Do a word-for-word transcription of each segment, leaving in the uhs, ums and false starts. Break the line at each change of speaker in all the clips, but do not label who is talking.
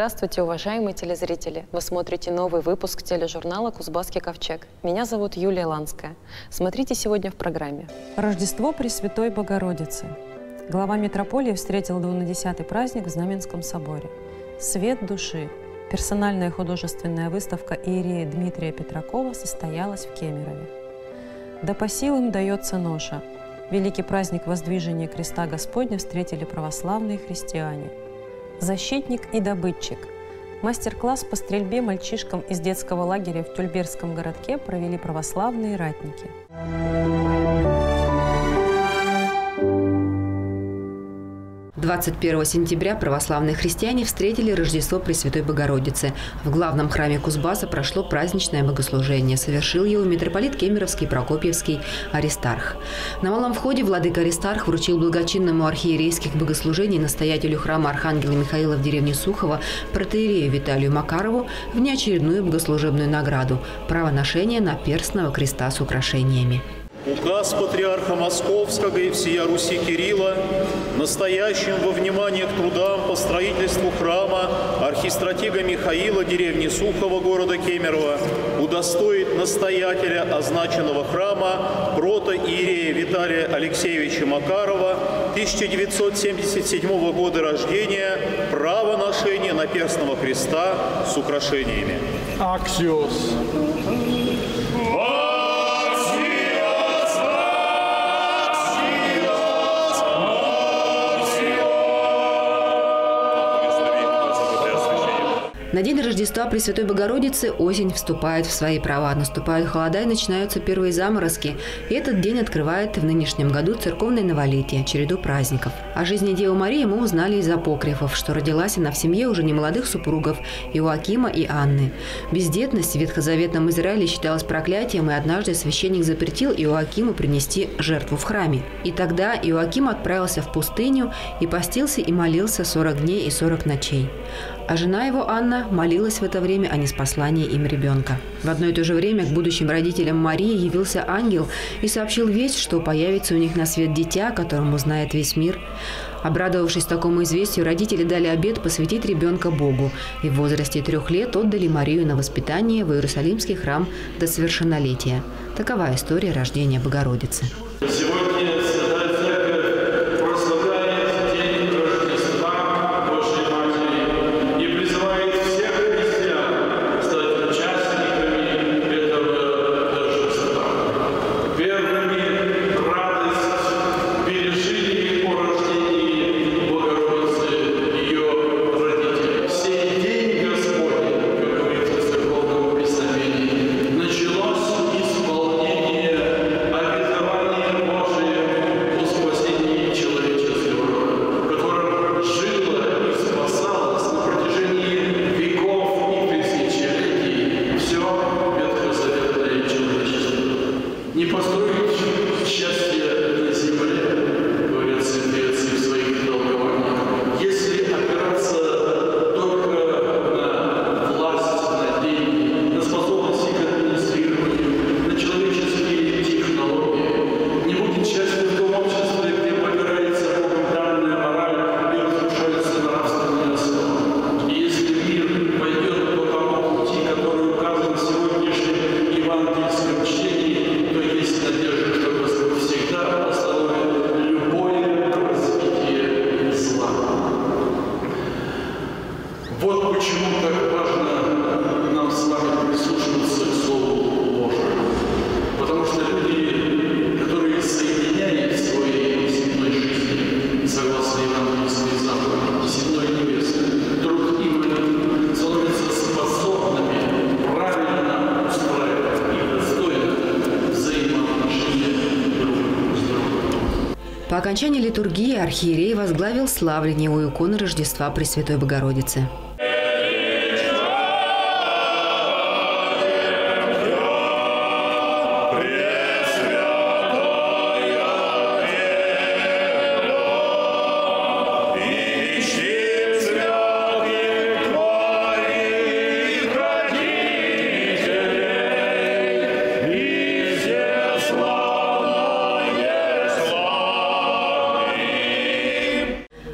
Здравствуйте, уважаемые телезрители! Вы смотрите новый выпуск тележурнала «Кузбасский ковчег». Меня зовут Юлия Ланская. Смотрите сегодня в программе. Рождество Пресвятой Богородицы. Глава митрополии встретил двунадесятый праздник в Знаменском соборе. Свет души. Персональная художественная выставка иерея Дмитрия Петракова состоялась в Кемерове. Да по силам дается ноша. Великий праздник воздвижения креста Господня встретили православные христиане. Защитник и добытчик. Мастер-класс по стрельбе мальчишкам из детского лагеря в Тюльберском городке провели православные ратники.
двадцать первого сентября православные христиане встретили Рождество Пресвятой Богородицы. В главном храме Кузбасса прошло праздничное богослужение. Совершил его митрополит Кемеровский Прокопьевский Аристарх. На малом входе владыка Аристарх вручил благочинному архиерейских богослужений настоятелю храма Архангела Михаила в деревне Сухово протоиерею Виталию Макарову внеочередную богослужебную награду – право ношения наперстного креста с украшениями.
Указ патриарха Московского и всея Руси Кирилла, настоящим во внимание к трудам по строительству храма архистратига Михаила деревни Сухово города Кемерово, удостоит настоятеля означенного храма протоиерея Виталия Алексеевича Макарова, тысяча девятьсот семьдесят седьмого года рождения, право ношения наперстного креста с украшениями.
Аксиос.
На день Рождества Пресвятой Богородицы осень вступает в свои права. Наступают холода и начинаются первые заморозки. И этот день открывает в нынешнем году церковное новолетие, череду праздников. О жизни Девы Марии мы узнали из апокрифов, что родилась она в семье уже немолодых супругов Иоакима и Анны. Бездетность в ветхозаветном Израиле считалась проклятием, и однажды священник запретил Иоакиму принести жертву в храме. И тогда Иоаким отправился в пустыню и постился и молился сорок дней и сорок ночей. А жена его, Анна, молилась в это время о неспослании им ребенка. В одно и то же время к будущим родителям Марии явился ангел и сообщил весть, что появится у них на свет дитя, которому знает весь мир. Обрадовавшись такому известию, родители дали обет посвятить ребенка Богу и в возрасте трех лет отдали Марию на воспитание в Иерусалимский храм до совершеннолетия. Такова история рождения Богородицы.
Сегодня Святая Церковь прославляет день Рождества Божьей Матери и призывает всех христиан стать участниками этого торжества. Первыми радость пережили о рождении Богородицы ее родителей. Сей день Господень, как говорится в Церковном Писании, началось исполнение обетования Божие о спасении человеческого рода, которым жило и спасалось на протяжении веков и тысячелетий все ветхозаветное человечество. Не построить счастье на земле, говорят святые отцы в своих толкованиях, если опираться только на власть, на деньги, на способность их администрировать, на человеческие технологии. Не будет счастья в том обществе, где попирается Богом данная мораль и разрушается нравственная основа. И если мир пойдет по тому пути, который указан в сегодняшнем евангельском чтении, то есть надежда, что Господь всегда остановит любое развитие зла. Вот почему так важно нам с вами прислушиваться к Слову Божьему. Потому что люди, которые соединяют в своей земной жизни, согласно евангельской заповеди, земной невесты, друг им становятся способными правильно устраивать и достойно взаимоотношения друг с другом.
По окончании литургии архиерей возглавил славление у иконы Рождества Пресвятой Богородицы.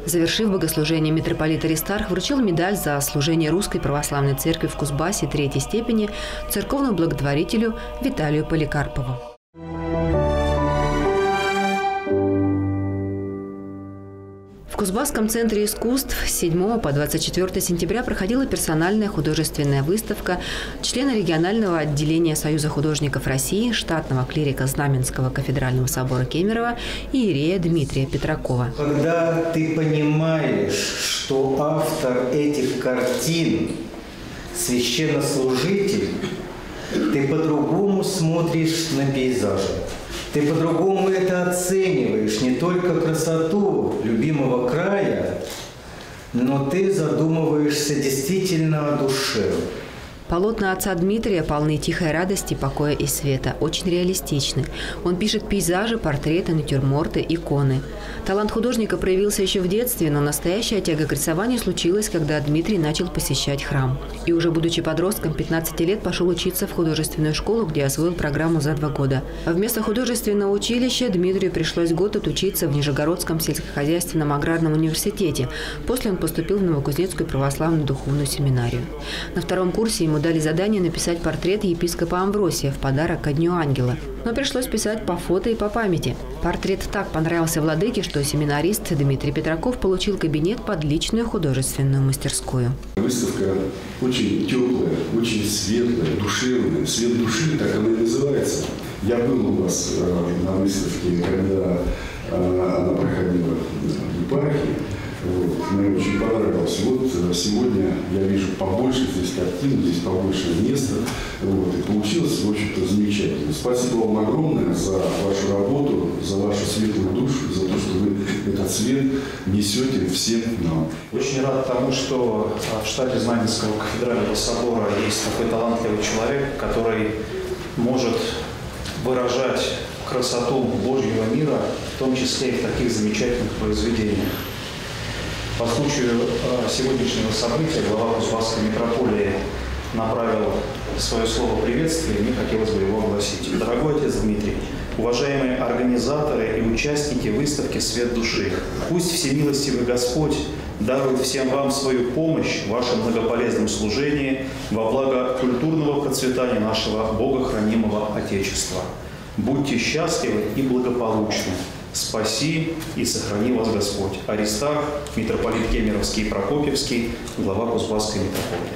Завершив богослужение, митрополит Аристарх вручил медаль за служение Русской Православной Церкви в Кузбассе третьей степени церковному благотворителю Виталию Поликарпову. В Кузбасском центре искусств с седьмого по двадцать четвёртое сентября проходила персональная художественная выставка члена регионального отделения Союза художников России, штатного клирика Знаменского кафедрального собора Кемерово иерея Дмитрия Петракова.
Когда ты понимаешь, что автор этих картин – священнослужитель, ты по-другому смотришь на пейзажи. Ты по-другому это оцениваешь, не только красоту любимого края, но ты задумываешься действительно о душе.
Полотна отца Дмитрия полны тихой радости, покоя и света, очень реалистичны. Он пишет пейзажи, портреты, натюрморты, иконы. Талант художника проявился еще в детстве, но настоящая тяга к рисованию случилась, когда Дмитрий начал посещать храм. И уже будучи подростком, пятнадцати лет пошел учиться в художественную школу, где освоил программу за два года. А вместо художественного училища Дмитрию пришлось год отучиться в Нижегородском сельскохозяйственном аграрном университете. После он поступил в Новокузнецкую православную духовную семинарию. На втором курсе ему дали задание написать портрет епископа Амвросия в подарок ко Дню Ангела. Но пришлось писать по фото и по памяти. Портрет так понравился владыке, что семинарист Дмитрий Петраков получил кабинет под личную художественную мастерскую.
Выставка очень теплая, очень светлая, душевная. Свет души, так она и называется. Я был у вас э, на выставке, когда э, она проходила в епархии. Вот. Мне очень понравилось. Вот сегодня я вижу побольше здесь картин, здесь побольше места. Вот. И получилось, в общем-то, замечательно. Спасибо вам огромное за вашу работу, за вашу светлую душу, за то, что вы этот свет несете всем нам.
Очень рад тому, что в штате Знаменского кафедрального собора есть такой талантливый человек, который может выражать красоту Божьего мира, в том числе и в таких замечательных произведениях. По случаю сегодняшнего события глава Кузбасской митрополии направил свое слово приветствия, и мне хотелось бы его огласить. Дорогой отец Дмитрий, уважаемые организаторы и участники выставки «Свет души», пусть всемилостивый Господь дарует всем вам свою помощь в вашем многополезном служении во благо культурного процветания нашего богохранимого Отечества. Будьте счастливы и благополучны. Спаси и сохрани вас Господь. Аристарх, митрополит Кемеровский и Прокопьевский, глава Кузбасской митрополии.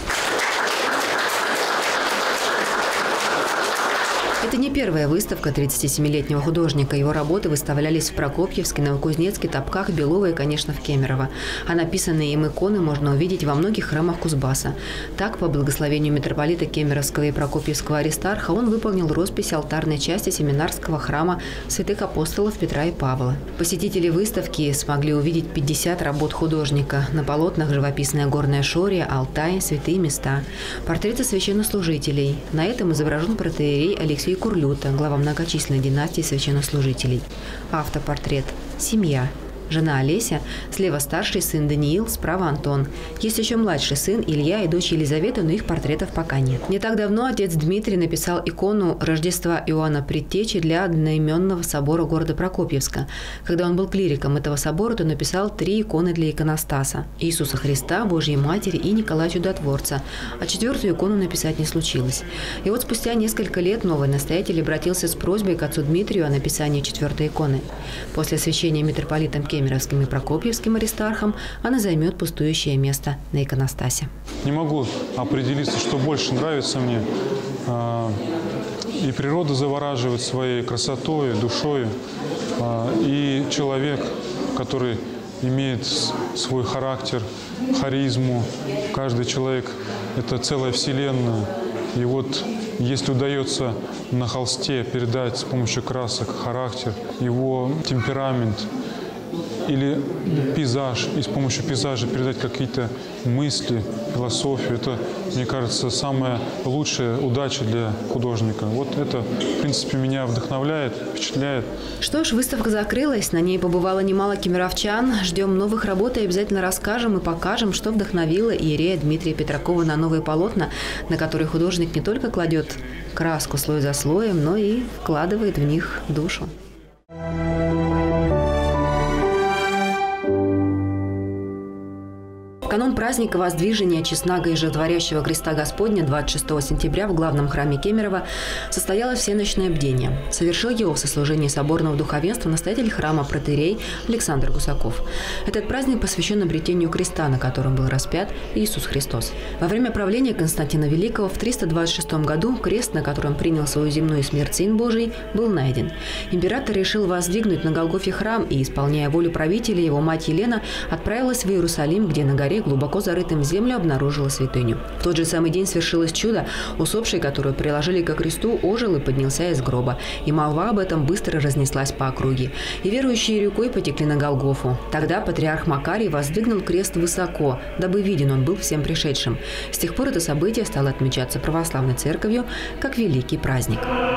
Это не первая выставка тридцатисемилетнего художника. Его работы выставлялись в Прокопьевске, Новокузнецке, Топках, Белово и, конечно, в Кемерово. А написанные им иконы можно увидеть во многих храмах Кузбасса. Так, по благословению митрополита Кемеровского и Прокопьевского Аристарха, он выполнил роспись алтарной части семинарского храма святых апостолов Петра и Павла. Посетители выставки смогли увидеть пятьдесят работ художника. На полотнах живописная горная Шория, Алтай, святые места, портреты священнослужителей. На этом изображен протоиерей Алексей Курлюта, глава многочисленной династии священнослужителей. Автопортрет. Семья. Жена Олеся, слева старший сын Даниил, справа Антон. Есть еще младший сын Илья и дочь Елизавета, но их портретов пока нет. Не так давно отец Дмитрий написал икону Рождества Иоанна Предтечи для одноименного собора города Прокопьевска. Когда он был клириком этого собора, то написал три иконы для иконостаса – Иисуса Христа, Божьей Матери и Николая Чудотворца. А четвертую икону написать не случилось. И вот спустя несколько лет новый настоятель обратился с просьбой к отцу Дмитрию о написании четвертой иконы. После освящения митрополитом Кемеровским и Прокопьевским Аристархом она займет пустующее место на иконостасе.
Не могу определиться, что больше нравится мне. И природа завораживает своей красотой, душой, и человек, который имеет свой характер, харизму. Каждый человек – это целая вселенная. И вот если удается на холсте передать с помощью красок характер, его темперамент, или пейзаж, и с помощью пейзажа передать какие-то мысли, философию. Это, мне кажется, самая лучшая удача для художника. Вот это, в принципе, меня вдохновляет, впечатляет.
Что ж, выставка закрылась, на ней побывало немало кемеровчан. Ждем новых работ и обязательно расскажем и покажем, что вдохновило иерея Дмитрия Петракова на новые полотна, на которые художник не только кладет краску слой за слоем, но и вкладывает в них душу. канун праздника Воздвижения Честнага и Животворящего Креста Господня двадцать шестого сентября в главном храме Кемерово состоялось всеночное бдение. Совершил его в сослужении соборного духовенства настоятель храма протоиерей Александр Гусаков. Этот праздник посвящен обретению креста, на котором был распят Иисус Христос. Во время правления Константина Великого в триста двадцать шестом году крест, на котором принял свою земную смерть Сын Божий, был найден. Император решил воздвигнуть на Голгофе храм и, исполняя волю правителя, его мать Елена отправилась в Иерусалим, где на горе, глубоко зарытым в землю, обнаружила святыню. В тот же самый день свершилось чудо. Усопший, которую приложили ко кресту, ожил и поднялся из гроба. И молва об этом быстро разнеслась по округе. И верующие рекой потекли на Голгофу. Тогда патриарх Макарий воздвигнул крест высоко, дабы виден он был всем пришедшим. С тех пор это событие стало отмечаться православной церковью как великий праздник.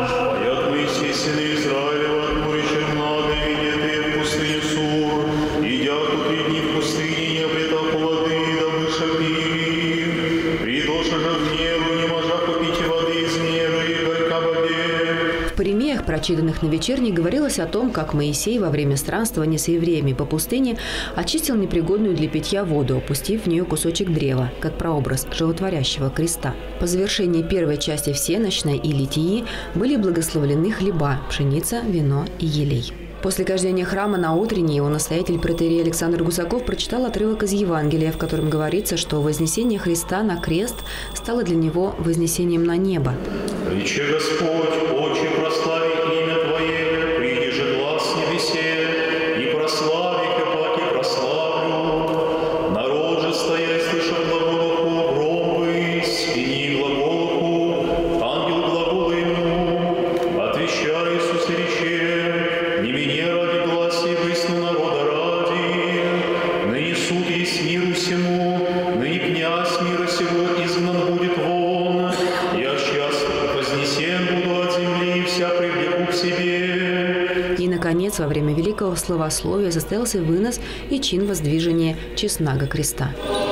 В Паримеях, прочитанных на вечерней, говорилось о том, как Моисей во время странствования с евреями по пустыне очистил непригодную для питья воду, опустив в нее кусочек древа, как прообраз животворящего креста. По завершении первой части всенощной и литии были благословлены хлеба, пшеница, вино и елей. После кождения храма на утренний его настоятель протоиерей Александр Гусаков прочитал отрывок из Евангелия, в котором говорится, что вознесение Христа на крест стало для него вознесением на небо.
«Рече Господь, очи прослави имя Твое, приди же глас небесе, и прослави, как прославлю. Народ же, стоя, слышал глаголуху, гром высь, и не глаголуху, ангел глагола ему, отвечай, Иисус, рече, не мне ради гласи высну народа ради, ныне суд есть миру всему, ныне князь мира сего изгнан будет вон, я сейчас вознесен буду от земли, и вся привлеку к себе».
И, наконец, во время великого словословия состоялся вынос и чин воздвижения Честнага креста.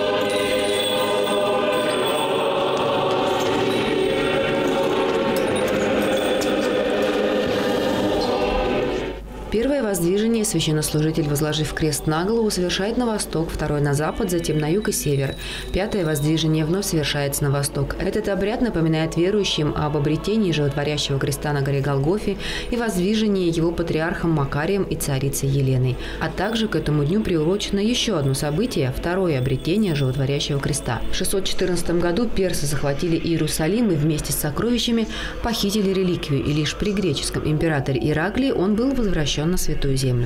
Первое воздвижение священнослужитель, возложив крест на голову, совершает на восток, второе на запад, затем на юг и север. Пятое воздвижение вновь совершается на восток. Этот обряд напоминает верующим об обретении животворящего креста на горе Голгофе и воздвижении его патриархом Макарием и царицей Еленой. А также к этому дню приурочено еще одно событие – второе обретение животворящего креста. В шестьсот четырнадцатом году персы захватили Иерусалим и вместе с сокровищами похитили реликвию, и лишь при греческом императоре Ираклии он был возвращен на Святую Землю.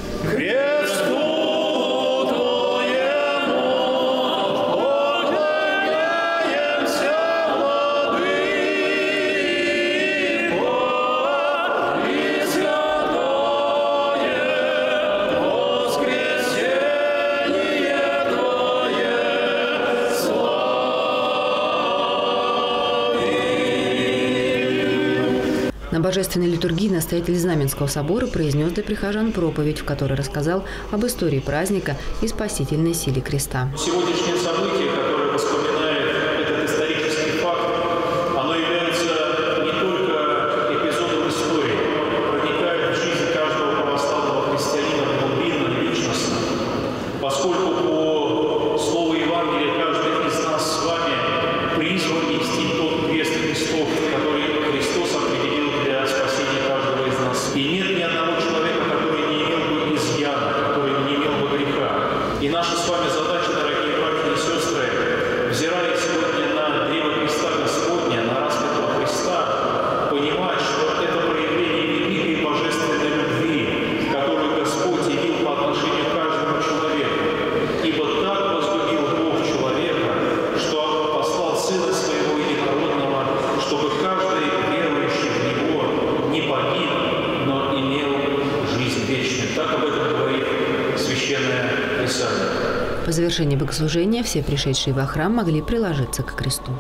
На божественной литургии настоятель Знаменского собора произнес для прихожан проповедь, в которой рассказал об истории праздника и спасительной силе креста.
Сегодняшнее событие, которое вспоминает этот исторический факт, оно является не только эпизодом истории, проникает в жизнь каждого православного христианина глубинно и личностно, поскольку по слову Евангелия каждый из нас с вами призван нести тот крест Христов, который Христос определил для спасения каждого из нас. И нет ни одного человека, который не имел бы изъяна, который не имел бы греха. И наша с вами задача, дорогие братья и сестры, взирая сегодня на древо креста Господня, на распятого Христа, понимать, что это проявление великой божественной любви, которую Господь явил по отношению к каждому человеку. Ибо так возлюбил Бог человека, что послал Сына Своего Единородного, чтобы каждый верующий в Него не погиб, но имел жизнь вечную. Так об этом говорит Священное Писание.
По завершении богослужения все пришедшие во храм могли приложиться к кресту.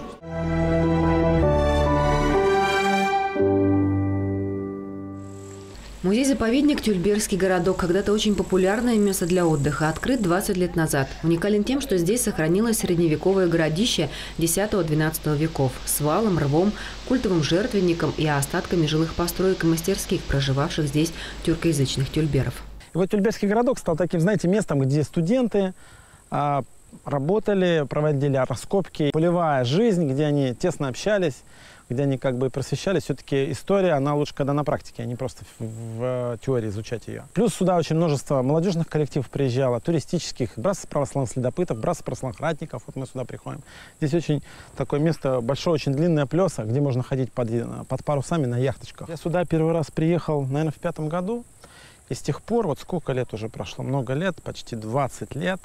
Музей-заповедник «Тюльберский городок», когда-то очень популярное место для отдыха, открыт двадцать лет назад. Уникален тем, что здесь сохранилось средневековое городище десятого-двенадцатого веков с валом, рвом, культовым жертвенником и остатками жилых построек и мастерских, проживавших здесь тюркоязычных тюльберов.
И вот Тюльберский городок стал таким, знаете, местом, где студенты, работали, проводили раскопки. Полевая жизнь, где они тесно общались, где они как бы просвещались. Все-таки история, она лучше, когда на практике, а не просто в, в теории изучать ее. Плюс сюда очень множество молодежных коллективов приезжало, туристических, братство православных следопытов, братство православных ратников. Вот мы сюда приходим. Здесь очень такое место, большое, очень длинное плеса, где можно ходить под, под парусами на яхточках. Я сюда первый раз приехал, наверное, в пятом году. И с тех пор, вот сколько лет уже прошло, много лет, почти двадцать лет,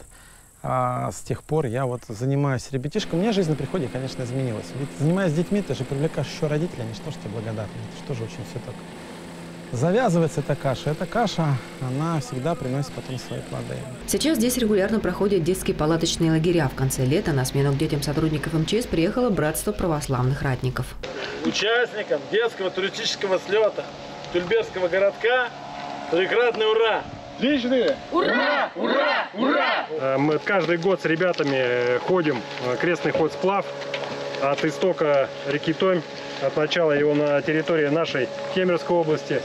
а с тех пор я вот занимаюсь ребятишком. У меня жизнь на приходе, конечно, изменилась. Ведь занимаясь с детьми, ты же привлекаешь еще родителей, они же тоже тебе благодарны. Это же тоже очень все так завязывается, эта каша. Эта каша, она всегда приносит потом свои плоды.
Сейчас здесь регулярно проходят детские палаточные лагеря. В конце лета на смену к детям сотрудников эм че эс приехало братство православных ратников.
Участникам детского туристического слета Тульберского городка трикратный ура! Отличные! Ура! Ура! Ура! Мы каждый год с ребятами ходим крестный ход сплав от истока реки Томь, от начала его на территории нашей Кемеровской области,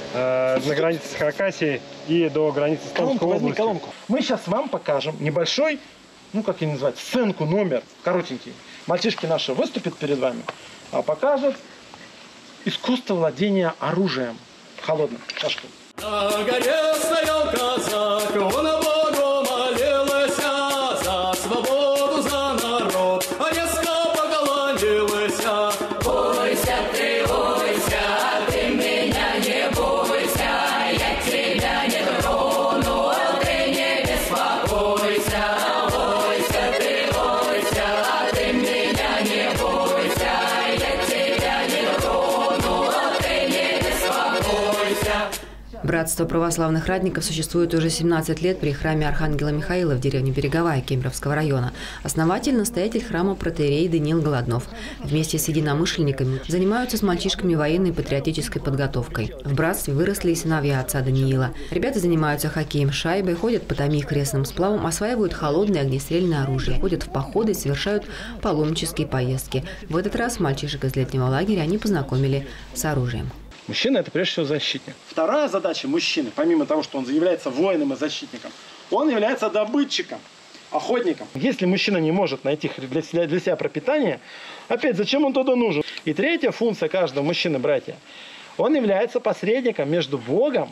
на границе с Хакасией и до границы с Томской области. Колонку. Мы сейчас вам покажем небольшой, ну как ее называть, сценку, номер, коротенький. Мальчишки наши выступят перед вами, а покажут искусство владения оружием холодным. Шашкой.
На горе стоял казак, он Богу молился за свободу, за народ, а резко поголодился. Бойся ты, бойся, ты меня не бойся, я тебя не трону, ты не беспокойся. Бойся ты, бойся, ты меня не бойся, я тебя не трону, ты не беспокойся.
Братство православных ратников существует уже семнадцать лет при храме Архангела Михаила в деревне Береговая Кемеровского района. Основатель, настоятель храма протоиерей Даниил Голоднов. Вместе с единомышленниками занимаются с мальчишками военной патриотической подготовкой. В братстве выросли и сыновья отца Даниила. Ребята занимаются хоккеем с шайбой, ходят по Томи крестным сплавом, осваивают холодное огнестрельное оружие, ходят в походы, совершают паломнические поездки. В этот раз мальчишек из летнего лагеря они познакомили с оружием.
Мужчина – это прежде всего защитник. Вторая задача мужчины, помимо того, что он является воином и защитником, он является добытчиком, охотником. Если мужчина не может найти для себя, для себя пропитание, опять, зачем он туда нужен? И третья функция каждого мужчины, братья, он является посредником между Богом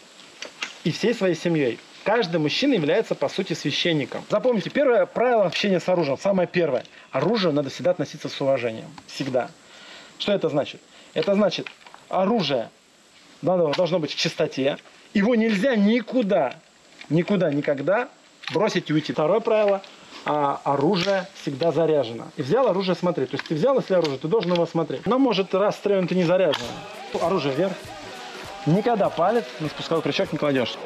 и всей своей семьей. Каждый мужчина является, по сути, священником. Запомните, первое правило общения с оружием, самое первое. Оружие надо всегда относиться с уважением. Всегда. Что это значит? Это значит... Оружие должно быть в чистоте. Его нельзя никуда, никуда, никогда бросить и уйти. Второе правило. А оружие всегда заряжено. И взял оружие смотреть. То есть ты взял, если оружие, ты должен его смотреть. Но может раз стрелянный ты не заряжено. Оружие вверх. Никогда палец на спусковой крючок не кладешь.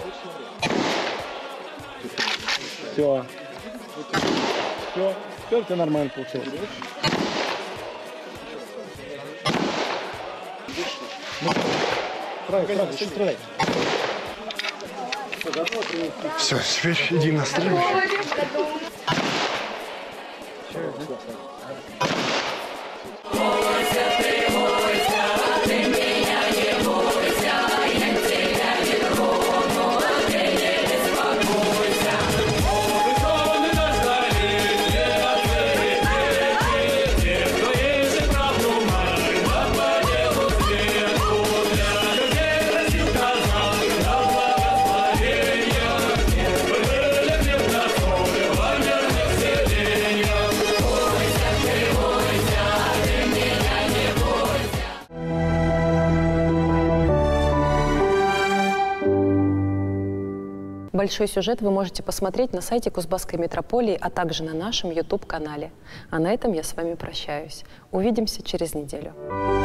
Все. Все. Теперь ты нормально получилось.
Все, теперь иди на стрельбу.
Большой сюжет вы можете посмотреть на сайте Кузбасской митрополии, а также на нашем ютуб-канале. А на этом я с вами прощаюсь. Увидимся через неделю.